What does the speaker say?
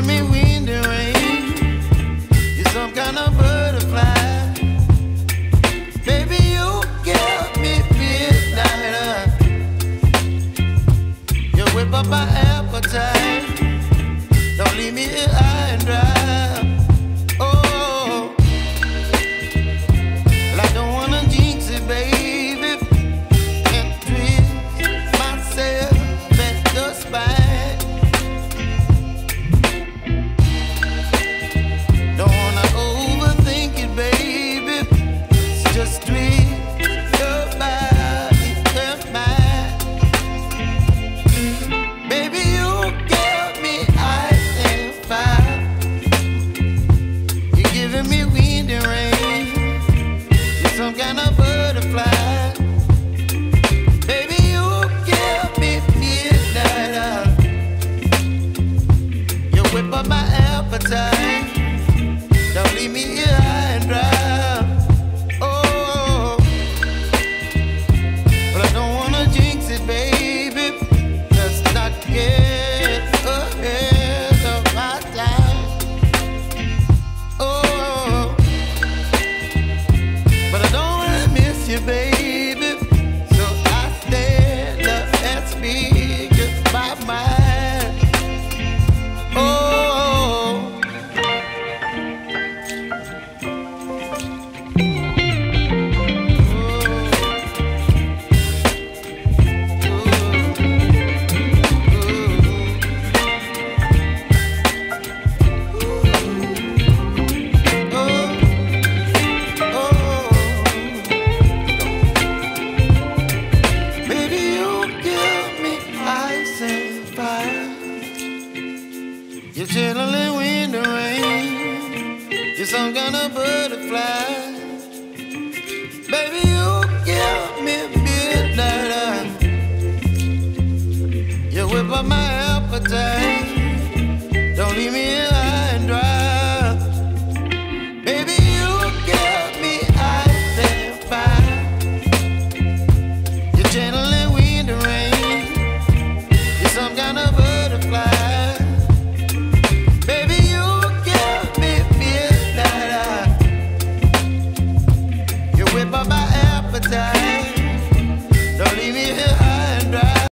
giving me wind and rain. You're some kind of butterfly. Baby, you give me midnight. You whip up my appetite. Don't leave me here high and dry. Oh, well, I don't wanna jinx it, baby. Can't twist myself at the spine. Don't wanna overthink it, baby. It's just twist your body and mine. Baby, you give me ice and fire. You're giving me wind and rain. You're some kind of butterfly. Baby, you give me midnight. You whip up my appetite. Don't leave me here high and dry. Oh, but I don't wanna jinx it, baby. Let's not get ahead of my time. Oh, but I don't wanna miss you, baby. So I stand up and speak just my mind. Oh. You're chilling wind and rain. You're some kind of butterfly. Baby, you give me midnight. You whip up my appetite. Don't leave me